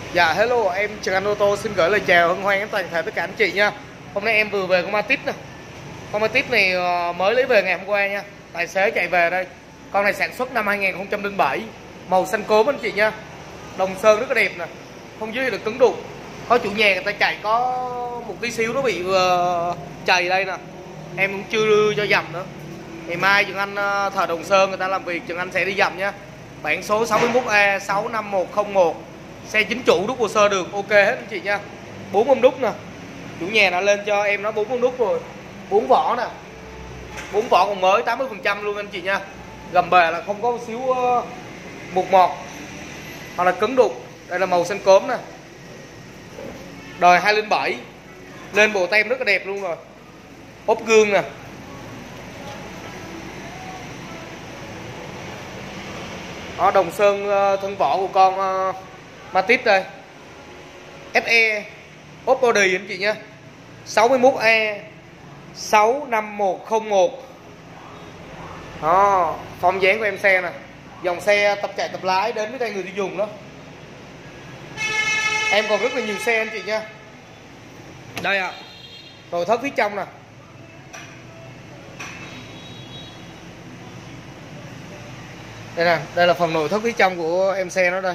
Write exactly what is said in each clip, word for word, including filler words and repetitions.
Dạ hello, em Trần Anh Ô tô xin gửi lời chào hân hoan đến toàn thể tất cả anh chị nha. Hôm nay em vừa về con Matic nè. Con Matic này ờ, mới lấy về ngày hôm qua nha. Tài xế chạy về đây. Con này sản xuất năm hai nghìn không trăm lẻ bảy, màu xanh cốm anh chị nha. Đồng sơn rất là đẹp nè, không dưới được cứng đục. Có chủ nhà người ta chạy có một tí xíu nó bị uh, chày đây nè. Em cũng chưa đưa cho dầm nữa. Ngày mai Trần Anh uh, thợ Đồng Sơn người ta làm việc, Trần Anh sẽ đi dầm nha. Bản số sáu mốt A sáu năm một không một. Xe chính chủ, đúc hồ sơ được ok hết anh chị nha. Bốn mâm đúc nè, chủ nhà đã lên cho em nó bốn mâm đúc rồi. Bốn vỏ nè, bốn vỏ còn mới tám mươi phần trăm luôn anh chị nha. Gầm bề là không có một xíu uh, mục mọt hoặc là cứng đục. Đây là màu xanh cốm nè, đời hai không bảy, lên bộ tem rất là đẹp luôn rồi. Ốp gương nè, đó, đồng sơn uh, thân vỏ của con uh, Matic đây. ép e ốp body anh chị nha. sáu mốt A sáu năm một không một. Đó, form dáng của em xe nè. Dòng xe tập chạy tập lái đến với tay người tiêu dùng đó. Em còn rất là nhiều xe anh chị nha. Đây ạ, à, nội thất phía trong nè. Đây nè, đây là phần nội thất phía trong của em xe nó đây.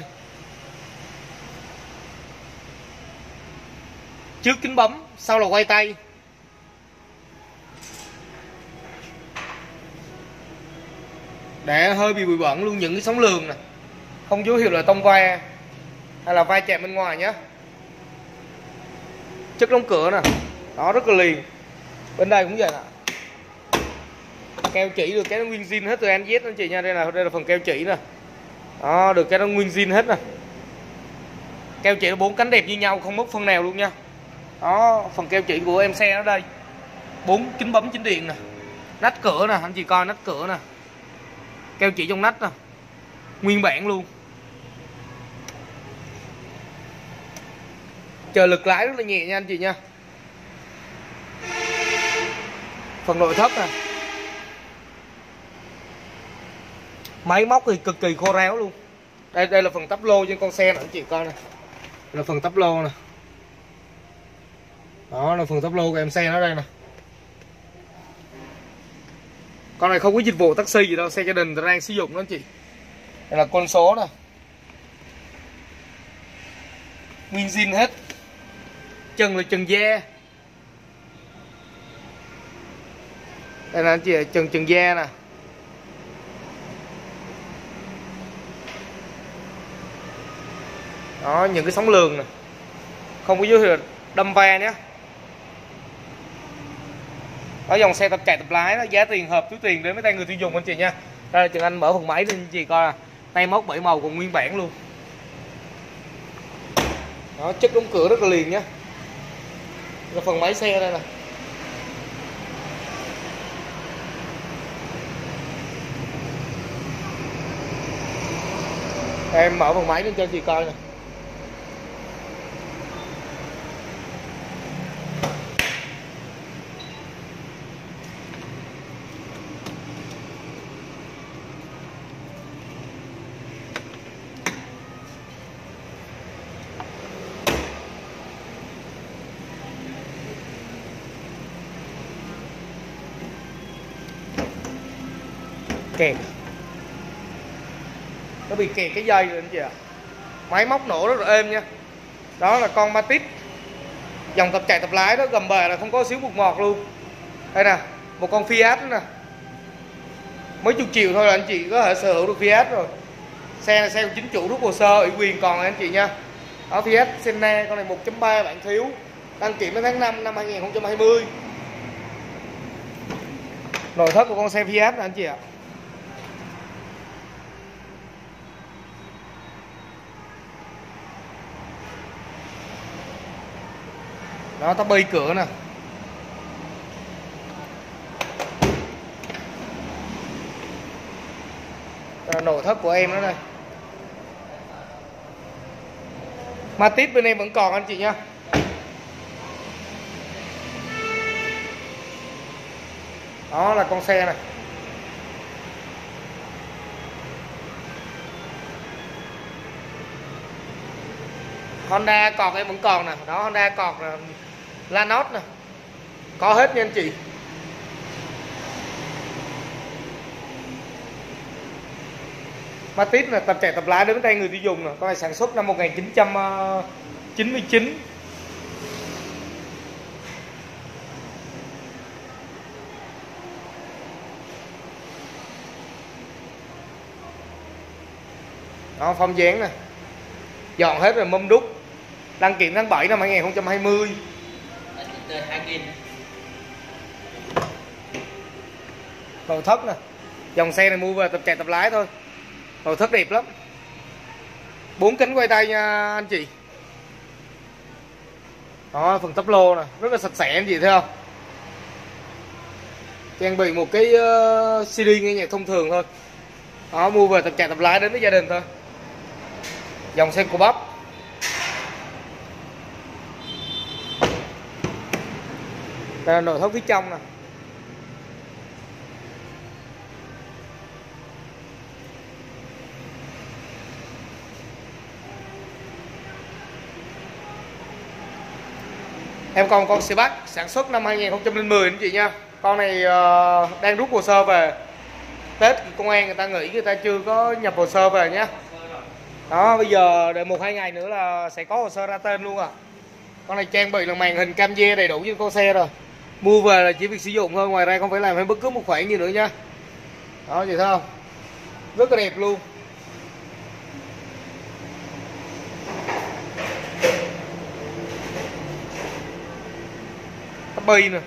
Trước kính bấm, sau là quay tay. Để hơi bị bụi bẩn luôn, những cái sóng lường nè, không dấu hiệu là tông va hay là va chạm bên ngoài nhé. Chất đóng cửa nè, đó rất là liền. Bên đây cũng vậy nè, keo chỉ được cái nó nguyên zin hết từ A đến Z anh chị nha. Đây là đây là phần keo chỉ nè, đó được cái nó nguyên zin hết nè. Keo chỉ bốn cánh đẹp như nhau, không mất phân nào luôn nha. Đó, phần keo chỉ của em xe ở đây. Bốn kính bấm chính điện nè, nách cửa nè, anh chị coi nách cửa nè, keo chỉ trong nách nè, nguyên bản luôn. Chờ lực lái rất là nhẹ nha anh chị nha. Phần nội thất nè, máy móc thì cực kỳ khô ráo luôn. Đây đây là phần tắp lô trên con xe nè anh chị coi nè, là phần tắp lô nè. Đó là phần tắp lô của em xe nó đây nè. Con này không có dịch vụ taxi gì đâu, xe gia đình đang sử dụng đó anh chị. Đây là con số nè, nguyên zin hết. Chân là chân da. Đây là anh chị, chân chân da nè. Đó, những cái sóng lường nè, không có dấu hiệu đâm va nhé. Đó, dòng xe tập chạy tập lái đó, giá tiền hợp túi tiền đến với tay người tiêu dùng anh chị nha. Đây là Trần Anh mở phần máy lên anh chị coi à. Tay móc bảy màu còn nguyên bản luôn. Đó, chất đóng cửa rất là liền nhé. Là phần máy xe đây nè. Em mở phần máy lên cho anh chị coi nè. Kẹt, nó bị kẹt cái dây rồi anh chị ạ. Máy móc nổ rất là êm nha. Đó là con Matic, dòng tập chạy tập lái đó, gầm bề là không có xíu mục mọt luôn. Đây nè, một con Fiat nữa nè, mấy chục triệu thôi là anh chị có thể sở hữu được Fiat rồi. Xe là xe của chính chủ, rút hồ sơ ủy quyền còn anh chị nha. Đó, Fiat Senna, con này một chấm ba bạn thiếu, đăng kiểm đến tháng năm năm hai nghìn không trăm hai mươi. Nội thất của con xe Fiat nè anh chị ạ. Đó, tắp bi cửa nè. Đây là nội thất của em đó đây. Matic bên em vẫn còn anh chị nha. Đó là con xe này. Honda cọt em vẫn còn nè, đó Honda cọt là Lanos nè, có hết nha anh chị. Matiz là tập chạy tập lái đến tay người tiêu dùng nè, con này sản xuất năm một nghìn chín trăm chín mươi chín. Đó, phong dáng nè, dọn hết rồi, mâm đúc, đăng kiểm tháng bảy năm hai nghìn không trăm hai mươi. Nội thất nè, dòng xe này mua về tập chạy tập lái thôi, nội thất đẹp lắm, bốn kính quay tay nha anh chị. Đó, phần tắp lô nè, rất là sạch sẽ anh chị thấy không, trang bị một cái uh, xê đê nghe nhạc thông thường thôi. Đó, mua về tập chạy tập lái đến với gia đình thôi. Dòng xe của bắp. Đây là nội thất phía trong nè. Em còn con xe Bắc sản xuất năm hai nghìn không trăm mười anh chị nha. Con này uh, đang rút hồ sơ về. Tết công an người ta nghĩ người ta chưa có nhập hồ sơ về nhé. Đó, bây giờ đợi một hai ngày nữa là sẽ có hồ sơ ra tên luôn à. Con này trang bị là màn hình cam dê đầy đủ trên con xe rồi. Mua về là chỉ việc sử dụng thôi, ngoài ra không phải làm thêm bất cứ một khoản gì nữa nha. Đó, chị thấy không? Rất là đẹp luôn. Tắp bi nè.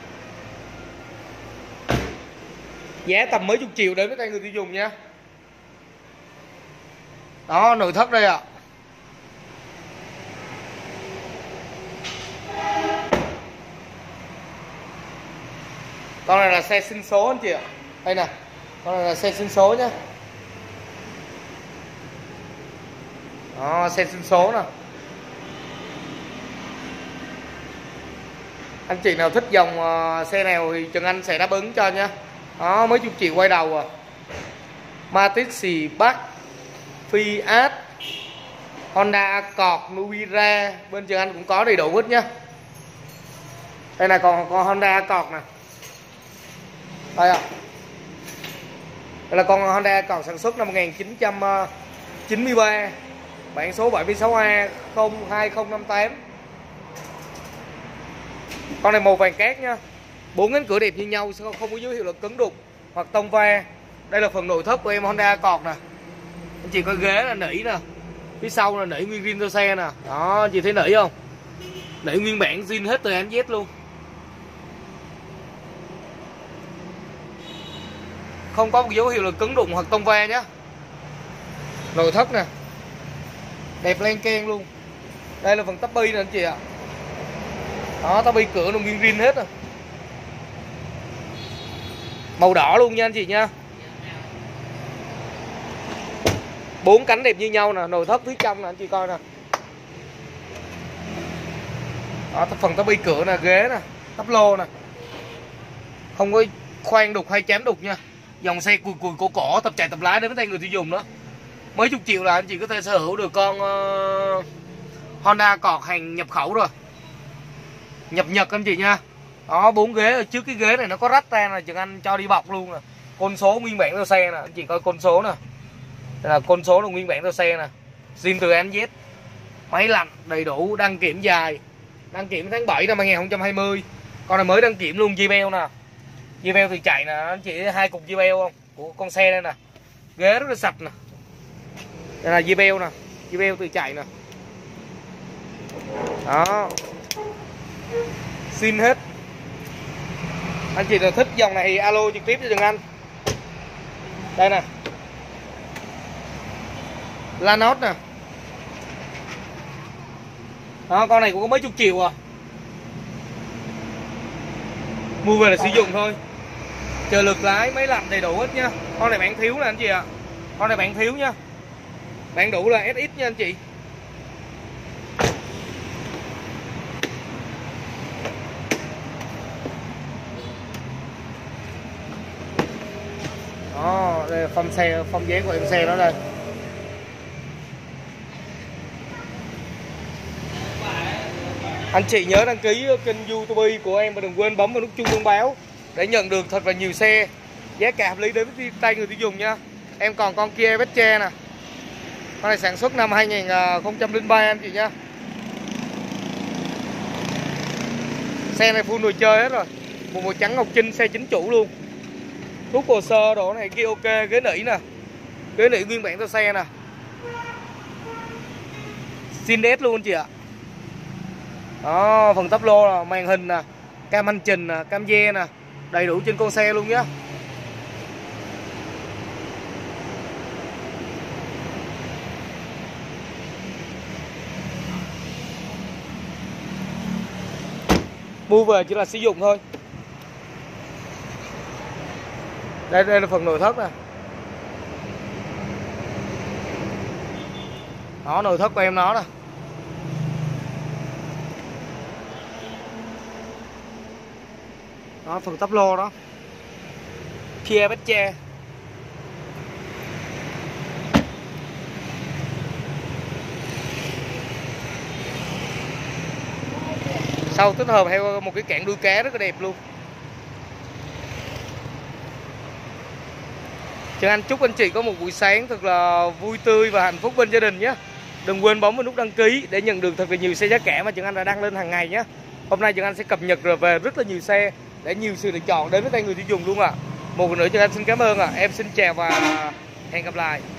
Giá tầm mấy chục triệu đến với tay người tiêu dùng nha. Đó, nội thất đây ạ. À. Con này là xe xin số anh chị ạ. Đây nè, con này là xe xin số nhá. Đó, xe xin số nè. Anh chị nào thích dòng uh, xe nào thì Trần Anh sẽ đáp ứng cho nha. Đó, mấy chục triệu quay đầu à. Matiz, Bắc, Fiat, Honda Accord, Nubira, bên Trần Anh cũng có đầy đủ hết nhá. Đây là còn con Honda Accord nè. Đây ạ. À. Đây là con Honda Accord sản xuất năm một nghìn chín trăm chín mươi ba, biển số bảy mươi sáu A không hai không năm tám. Con này màu vàng cát nha. Bốn cánh cửa đẹp như nhau, không có dấu hiệu là cứng đục hoặc tông va. Đây là phần nội thất của em Honda Accord nè. Anh chị coi ghế là nỉ nè, phía sau là nỉ nguyên zin cho xe nè. Đó, anh chị thấy nỉ không? Nỉ nguyên bản zin hết từ A đến Z luôn. Không có một dấu hiệu là cứng đụng hoặc tông va nhé. Nội thất nè, đẹp len keng luôn. Đây là phần tắp bi nè anh chị ạ. Đó, tắp bi cửa nó nguyên zin hết rồi. Màu đỏ luôn nha anh chị nha. Bốn cánh đẹp như nhau nè, nội thất phía trong nè anh chị coi nè. Đó, phần tắp bi cửa nè, ghế nè, tắp lô nè. Không có khoan đục hay chém đục nha. Dòng xe cùi cùi cổ cổ, tập chạy tập lái đến với tay người tiêu dùng đó. Mấy chục triệu là anh chị có thể sở hữu được con uh, Honda Accord hàng nhập khẩu rồi. Nhập Nhật anh chị nha. Đó, bốn ghế ở trước cái ghế này nó có rách ra là Trần Anh cho đi bọc luôn nè. Côn số nguyên bản theo xe nè, anh chị coi côn số nè. Đây là côn số là nguyên bản theo xe nè. Zin từ A đến Z. Máy lạnh đầy đủ, đăng kiểm dài. Đăng kiểm tháng bảy năm hai nghìn không trăm hai mươi. Con này mới đăng kiểm luôn gi bê nè. gi bê thì chạy nè, anh chị thấy hai cục gi bê không? Của con xe đây nè. Ghế rất là sạch nè. Đây là gi bê nè, gi bê từ chạy nè. Đó. Xin hết. Anh chị nào thích dòng này thì alo trực tiếp cho Trần Anh. Đây nè. Lanos nè. Đó, con này cũng có mấy chục triệu à. Mua về là sử dụng thôi. Chờ lực lái, máy lạnh đầy đủ hết nha. Con này bạn thiếu nè anh chị ạ. À. Con này bạn thiếu nha. Bạn đủ là ét ích nha anh chị. Đó, đây là phong xe, phong dáng của em xe đó đây. Anh chị nhớ đăng ký kênh YouTube của em và đừng quên bấm vào nút chuông thông báo để nhận được thật là nhiều xe giá cả hợp lý đến với tay người tiêu dùng nha. Em còn con Kia Vetre nè. Con này sản xuất năm hai nghìn không trăm lẻ ba anh chị nha. Xe này full đồ chơi hết rồi. Một màu trắng ngọc trinh, xe chính chủ luôn. Thuốc hồ sơ đồ này kia ok, ghế nỉ nè. Ghế nỉ nguyên bản cho xe nè. Zin ét luôn anh chị ạ. Đó, phần tắp lô là màn hình nè, cam hành trình nè, cam ge nè, đầy đủ trên con xe luôn nhá. Mua về chỉ là sử dụng thôi. Đây đây là phần nội thất nè. Đó, nội thất của em nó nè. Đó, phần tắp lô đó. Kia Vetre. Sau tích hợp theo một cái cản đuôi cá rất là đẹp luôn. Trần Anh chúc anh chị có một buổi sáng thật là vui tươi và hạnh phúc bên gia đình nhé. Đừng quên bấm vào nút đăng ký để nhận được thật là nhiều xe giá cả mà Trần Anh đã đăng lên hàng ngày nhé. Hôm nay Trần Anh sẽ cập nhật rồi về rất là nhiều xe để nhiều sự lựa chọn đến với tay người tiêu dùng luôn ạ. À. Một lần nữa Trần Anh xin cảm ơn ạ. À. Em xin chào và hẹn gặp lại.